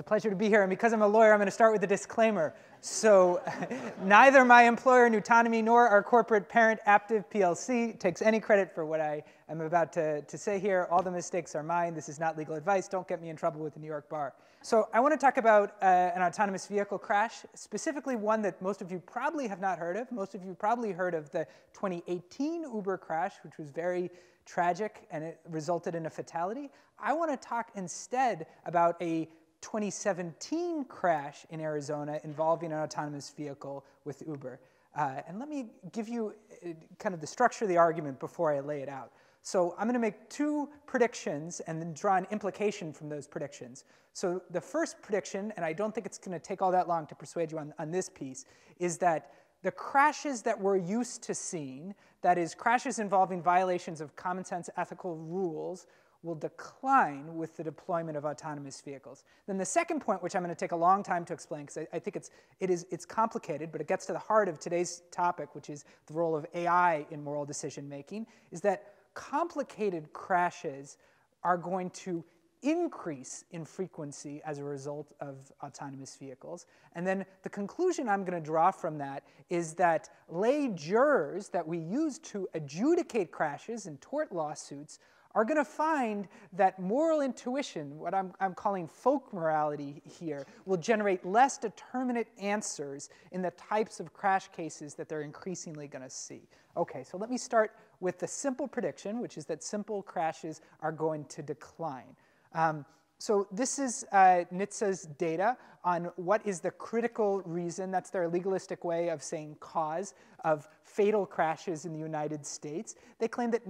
pleasure to be here, and because I'm a lawyer, I'm going to start with a disclaimer. So neither my employer, nuTonomy, nor our corporate parent, Aptiv PLC, takes any credit for what I am about to say here. All the mistakes are mine. This is not legal advice. Don't get me in trouble with the New York bar. So I want to talk about an autonomous vehicle crash, specifically one that most of you probably have not heard of. Most of you probably heard of the 2018 Uber crash, which was very tragic, and it resulted in a fatality. I want to talk instead about a 2017 crash in Arizona involving an autonomous vehicle with Uber. And let me give you kind of the structure of the argument before I lay it out. So I'm going to make two predictions and then draw an implication from those predictions. So the first prediction, and I don't think it's going to take all that long to persuade you on this piece, is that the crashes that we're used to seeing, that is, crashes involving violations of common sense ethical rules, will decline with the deployment of autonomous vehicles. Then the second point, which I'm going to take a long time to explain, because I think it's complicated, but it gets to the heart of today's topic, which is the role of AI in moral decision making, is that complicated crashes are going to increase in frequency as a result of autonomous vehicles. And then the conclusion I'm going to draw from that is that lay jurors that we use to adjudicate crashes in tort lawsuits are going to find that moral intuition, what I'm calling folk morality here, will generate less determinate answers in the types of crash cases that they're increasingly going to see. Okay, so let me start with the simple prediction, which is that simple crashes are going to decline. So this is NHTSA's data on what is the critical reason, that's their legalistic way of saying cause, of fatal crashes in the United States. They claim that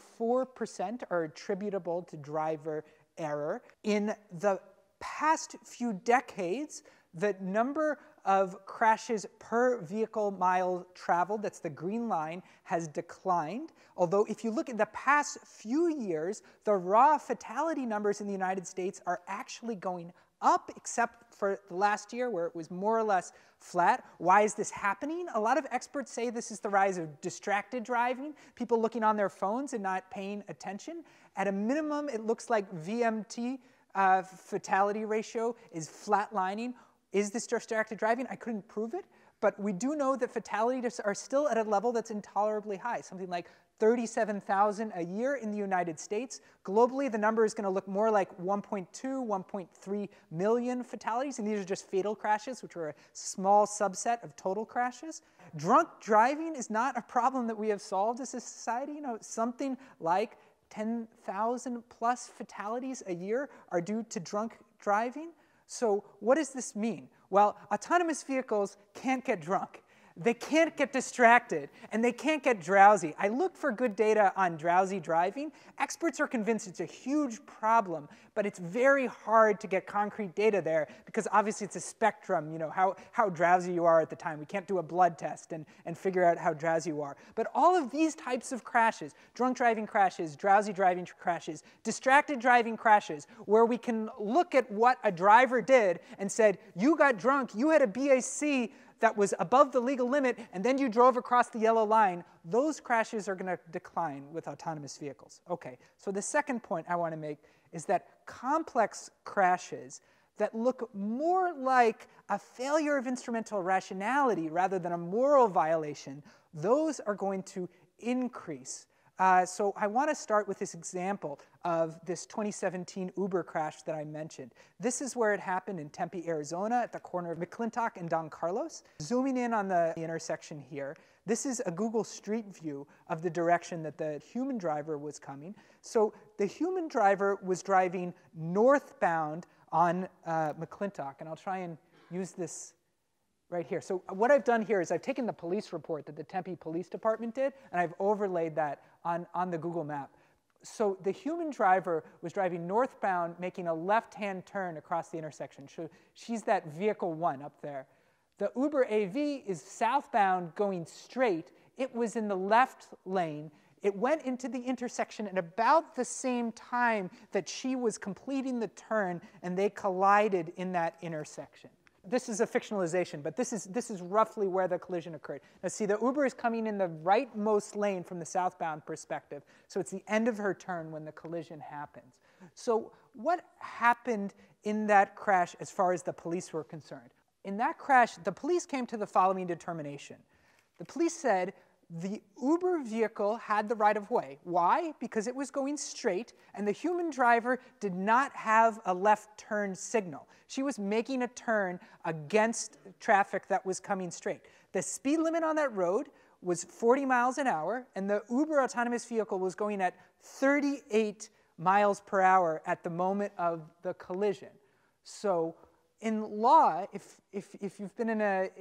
94% are attributable to driver error. In the past few decades, the number of crashes per vehicle mile traveled, that's the green line, has declined. Although if you look at the past few years, the raw fatality numbers in the United States are actually going up, except for the last year where it was more or less flat. Why is this happening? A lot of experts say this is the rise of distracted driving, people looking on their phones and not paying attention. At a minimum, it looks like VMT fatality ratio is flatlining. Is this distracted driving? I couldn't prove it, but we do know that fatalities are still at a level that's intolerably high, something like 37,000 a year in the United States. Globally, the number is going to look more like 1.2, 1.3 million fatalities, and these are just fatal crashes, which are a small subset of total crashes. Drunk driving is not a problem that we have solved as a society. You know, something like 10,000 plus fatalities a year are due to drunk driving. So what does this mean? Well, autonomous vehicles can't get drunk. They can't get distracted, and they can't get drowsy. I looked for good data on drowsy driving. Experts are convinced it's a huge problem, but it's very hard to get concrete data there because obviously it's a spectrum, you know, how drowsy you are at the time. We can't do a blood test and figure out how drowsy you are. But all of these types of crashes, drunk driving crashes, drowsy driving crashes, distracted driving crashes, where we can look at what a driver did and said, you got drunk, you had a BAC that was above the legal limit, and then you drove across the yellow line, those crashes are going to decline with autonomous vehicles. Okay, so the second point I want to make is that complex crashes that look more like a failure of instrumental rationality rather than a moral violation, those are going to increase. So I want to start with this example of this 2017 Uber crash that I mentioned. This is where it happened in Tempe, Arizona, at the corner of McClintock and Don Carlos. Zooming in on the intersection here, this is a Google Street View of the direction that the human driver was coming. So the human driver was driving northbound on McClintock, and I'll try and use this right here. So what I've done here is I've taken the police report that the Tempe Police Department did, and I've overlaid that on the Google map. So the human driver was driving northbound, making a left-hand turn across the intersection. So she's that vehicle 1 up there. The Uber AV is southbound going straight. It was in the left lane. It went into the intersection at about the same time that she was completing the turn, and they collided in that intersection. This is a fictionalization, but this is roughly where the collision occurred. Now see, the Uber is coming in the rightmost lane from the southbound perspective, so it's the end of her turn when the collision happens. So what happened in that crash as far as the police were concerned? In that crash, the police came to the following determination. The police said the Uber vehicle had the right-of-way. Why? Because it was going straight, and the human driver did not have a left turn signal. She was making a turn against traffic that was coming straight. The speed limit on that road was 40 miles an hour, and the Uber autonomous vehicle was going at 38 miles per hour at the moment of the collision. So in law, if you've been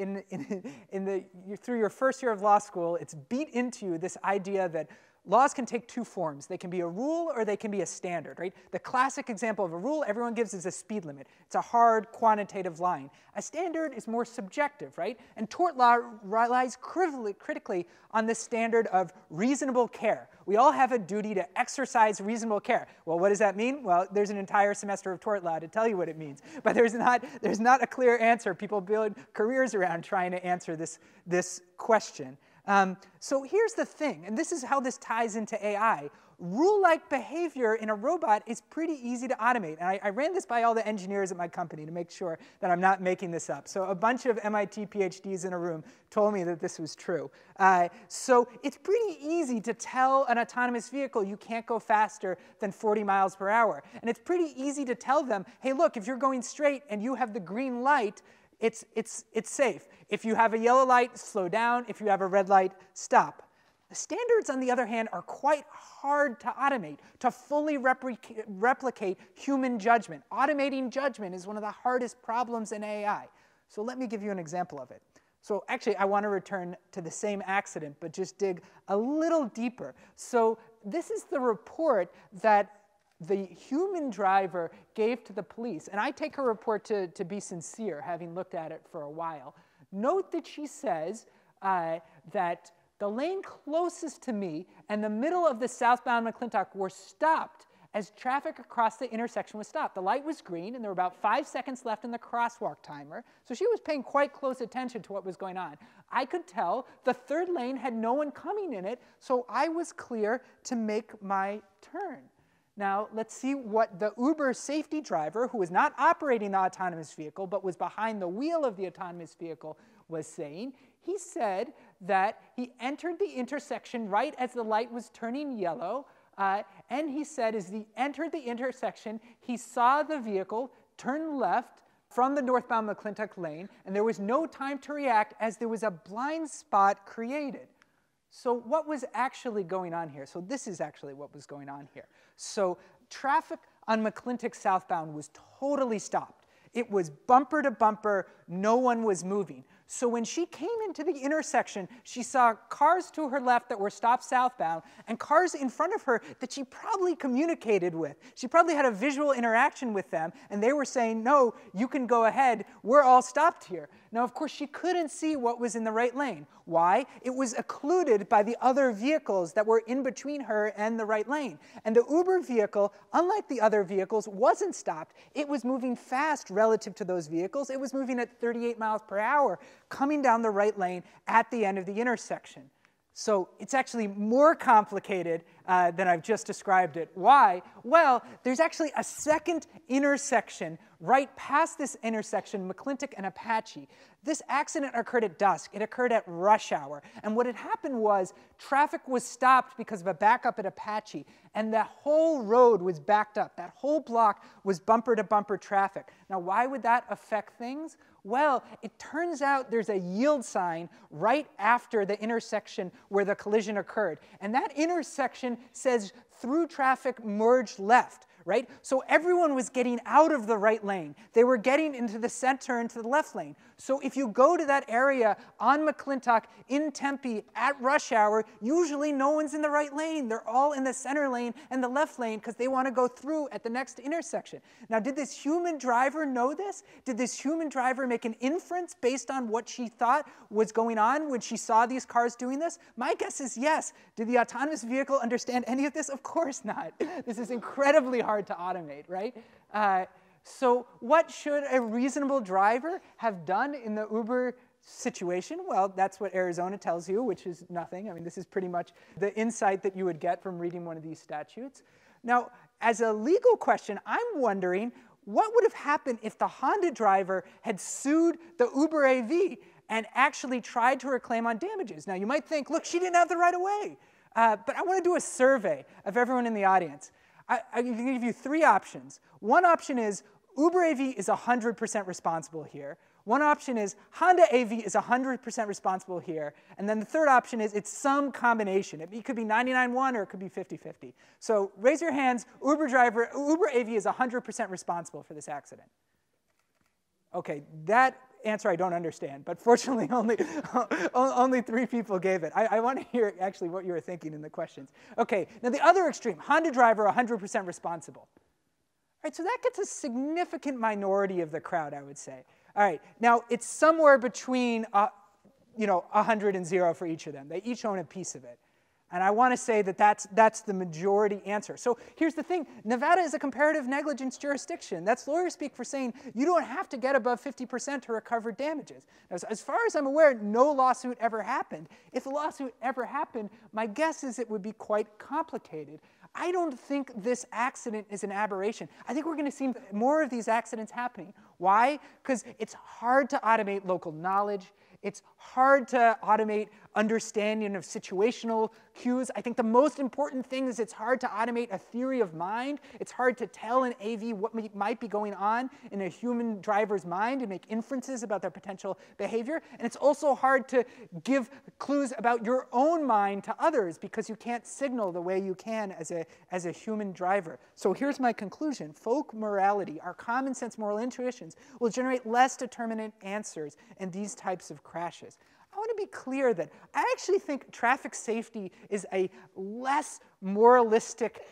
through your first year of law school, it's beat into you this idea that laws can take two forms. They can be a rule or they can be a standard, right? The classic example of a rule everyone gives is a speed limit. It's a hard quantitative line. A standard is more subjective, right? And tort law relies critically on the standard of reasonable care. We all have a duty to exercise reasonable care. Well, what does that mean? Well, there's an entire semester of tort law to tell you what it means. But there's not a clear answer. People build careers around trying to answer this question. So here's the thing, and this is how this ties into AI. Rule-like behavior in a robot is pretty easy to automate. And I ran this by all the engineers at my company to make sure that I'm not making this up. So a bunch of MIT PhDs in a room told me that this was true. So it's pretty easy to tell an autonomous vehicle you can't go faster than 40 miles per hour. And it's pretty easy to tell them, hey, look, if you're going straight and you have the green light, it's safe. If you have a yellow light, slow down. If you have a red light, stop. The standards, on the other hand, are quite hard to automate, to fully replicate human judgment. Automating judgment is one of the hardest problems in AI. So let me give you an example of it. So actually, I want to return to the same accident, but just dig a little deeper. So this is the report that the human driver gave to the police. And I take her report to be sincere, having looked at it for a while. Note that she says that the lane closest to me and the middle of the southbound McClintock were stopped as traffic across the intersection was stopped. The light was green, and there were about 5 seconds left in the crosswalk timer. So she was paying quite close attention to what was going on. I could tell the third lane had no one coming in it, so I was clear to make my turn. Now, let's see what the Uber safety driver, who was not operating the autonomous vehicle, but was behind the wheel of the autonomous vehicle, was saying. He said that he entered the intersection right as the light was turning yellow, and he said as he entered the intersection, he saw the vehicle turn left from the northbound McClintock lane, and there was no time to react as there was a blind spot created. So what was actually going on here? So this is actually what was going on here. So traffic on McClintock southbound was totally stopped. It was bumper to bumper, no one was moving. So when she came into the intersection, she saw cars to her left that were stopped southbound and cars in front of her that she probably communicated with. She probably had a visual interaction with them, and they were saying, no, you can go ahead, we're all stopped here. Now, of course, she couldn't see what was in the right lane. Why? It was occluded by the other vehicles that were in between her and the right lane. And the Uber vehicle, unlike the other vehicles, wasn't stopped. It was moving fast relative to those vehicles. It was moving at 38 miles per hour, coming down the right lane at the end of the intersection. So it's actually more complicated than I've just described it. Why? Well, there's actually a second intersection right past this intersection, McClintock and Apache. This accident occurred at dusk. It occurred at rush hour. And what had happened was traffic was stopped because of a backup at Apache, and the whole road was backed up. That whole block was bumper-to-bumper traffic. Now, why would that affect things? Well, it turns out there's a yield sign right after the intersection where the collision occurred. And that intersection says through traffic merge left, right? So everyone was getting out of the right lane. They were getting into the center, into the left lane. So if you go to that area on McClintock in Tempe at rush hour, usually no one's in the right lane. They're all in the center lane and the left lane because they want to go through at the next intersection. Now, did this human driver know this? Did this human driver make an inference based on what she thought was going on when she saw these cars doing this? My guess is yes. Did the autonomous vehicle understand any of this? Of course not. This is incredibly hard to automate, right? So what should a reasonable driver have done in the Uber situation? Well, that's what Arizona tells you, which is nothing. I mean, this is pretty much the insight that you would get from reading one of these statutes. Now, as a legal question, I'm wondering, what would have happened if the Honda driver had sued the Uber AV and actually tried to reclaim on damages? Now, you might think, look, she didn't have the right of way. But I want to do a survey of everyone in the audience. I can give you three options. One option is Uber AV is 100% responsible here. One option is Honda AV is 100% responsible here. And then the third option is it's some combination. It could be 99-1 or it could be 50-50. So raise your hands. Uber AV is 100% responsible for this accident. OK, that answer I don't understand. But fortunately, only 3 people gave it. I want to hear actually what you were thinking in the questions. OK, now the other extreme, Honda driver 100% responsible. All right, so that gets a significant minority of the crowd, I would say. All right, now it's somewhere between 100 and 0 for each of them. They each own a piece of it. And I want to say that that's the majority answer. So here's the thing. Nevada is a comparative negligence jurisdiction. That's lawyer speak for saying you don't have to get above 50% to recover damages. Now, as far as I'm aware, no lawsuit ever happened. If a lawsuit ever happened, my guess is it would be quite complicated. I don't think this accident is an aberration. I think we're going to see more of these accidents happening. Why? Because it's hard to automate local knowledge. It's hard to automate understanding of situational cues. I think the most important thing is it's hard to automate a theory of mind. It's hard to tell an AV what might be going on in a human driver's mind and make inferences about their potential behavior. And it's also hard to give clues about your own mind to others because you can't signal the way you can as a human driver. So here's my conclusion. Folk morality, our common sense moral intuitions, will generate less determinate answers in these types of crashes. I want to be clear that I actually think traffic safety is a less moralistic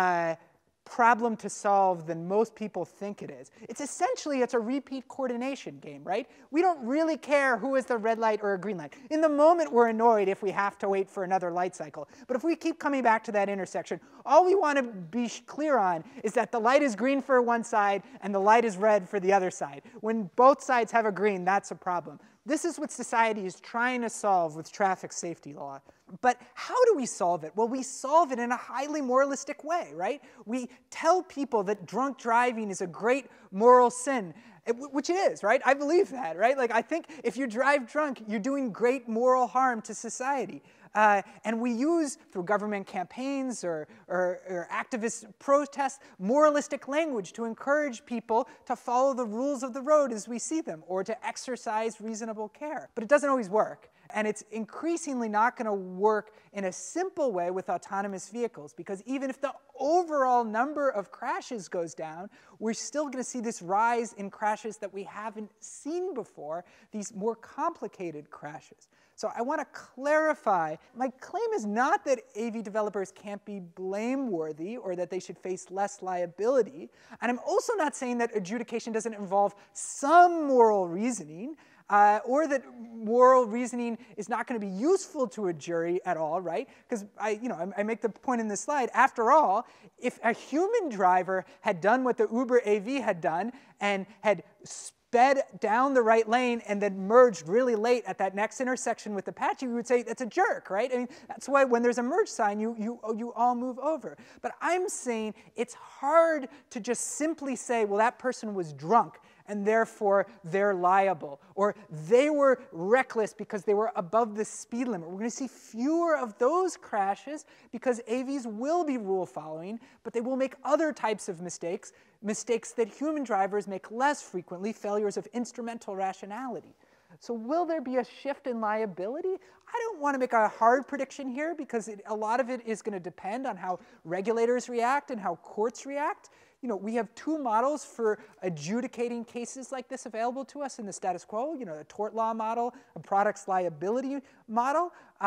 problem to solve than most people think it is. It's a repeat coordination game, right? We don't really care who is the red light or a green light. In the moment, we're annoyed if we have to wait for another light cycle. But if we keep coming back to that intersection, all we want to be clear on is that the light is green for one side and the light is red for the other side. When both sides have a green, that's a problem. This is what society is trying to solve with traffic safety law. But how do we solve it? Well, we solve it in a highly moralistic way, right? We tell people that drunk driving is a great moral sin, which it is, right? I believe that, right? Like, I think if you drive drunk, you're doing great moral harm to society. And we use, through government campaigns or activist protests, moralistic language to encourage people to follow the rules of the road as we see them, or to exercise reasonable care. But it doesn't always work. And it's increasingly not going to work in a simple way with autonomous vehicles, because even if the overall number of crashes goes down, we're still going to see this rise in crashes that we haven't seen before, these more complicated crashes. So I want to clarify, my claim is not that AV developers can't be blameworthy or that they should face less liability. And I'm also not saying that adjudication doesn't involve some moral reasoning, or that moral reasoning is not going to be useful to a jury at all, right? Because I make the point in this slide, after all, if a human driver had done what the Uber AV had done and had sped down the right lane and then merged really late at that next intersection with Apache, we would say that's a jerk, right? I mean, that's why when there's a merge sign, you all move over. But I'm saying it's hard to just simply say, well, that person was drunk, and therefore they're liable, or they were reckless because they were above the speed limit. We're going to see fewer of those crashes because AVs will be rule following, but they will make other types of mistakes that human drivers make less frequently, failures of instrumental rationality. So will there be a shift in liability? I don't want to make a hard prediction here because a lot of it is going to depend on how regulators react and how courts react. We have 2 models for adjudicating cases like this available to us in the status quo, a tort law model, a products liability model.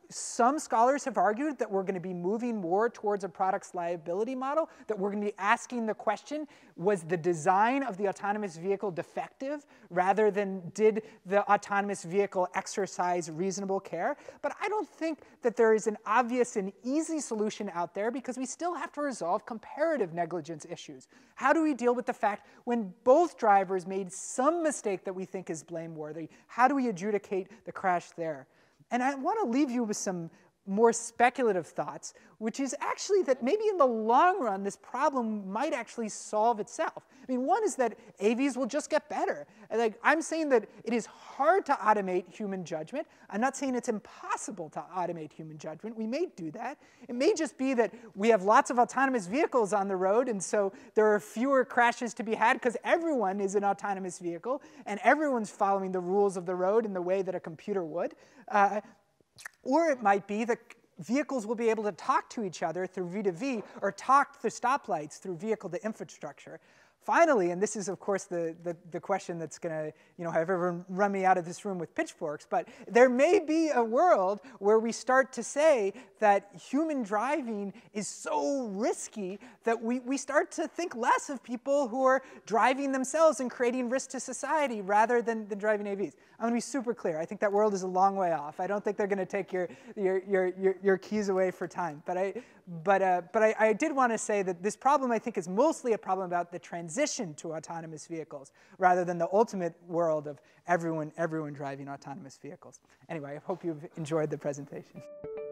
Some scholars have argued that we're going to be moving more towards a products liability model, that we're going to be asking the question, was the design of the autonomous vehicle defective, rather than did the autonomous vehicle exercise reasonable care? But I don't think that there is an obvious and easy solution out there, because we still have to resolve comparative negligence issues. How do we deal with the fact when both drivers made some mistake that we think is blameworthy? How do we adjudicate the crash there? And I want to leave you with some more speculative thoughts, which is actually that maybe in the long run, this problem might actually solve itself. I mean, one is that AVs will just get better. Like, I'm saying that it is hard to automate human judgment. I'm not saying it's impossible to automate human judgment. We may do that. It may just be that we have lots of autonomous vehicles on the road, and so there are fewer crashes to be had because everyone is an autonomous vehicle, and everyone's following the rules of the road in the way that a computer would. Or it might be that vehicles will be able to talk to each other through V2V, or talk to stoplights through vehicle-to-infrastructure. Finally, and this is, of course, the question that's going to have everyone run me out of this room with pitchforks, but there may be a world where we start to say that human driving is so risky that we start to think less of people who are driving themselves and creating risk to society rather than driving AVs. I'm going to be super clear. I think that world is a long way off. I don't think they're going to take your keys away for time. But I did want to say that this problem, I think, is mostly a problem about the transition to autonomous vehicles, rather than the ultimate world of everyone driving autonomous vehicles. Anyway, I hope you've enjoyed the presentation.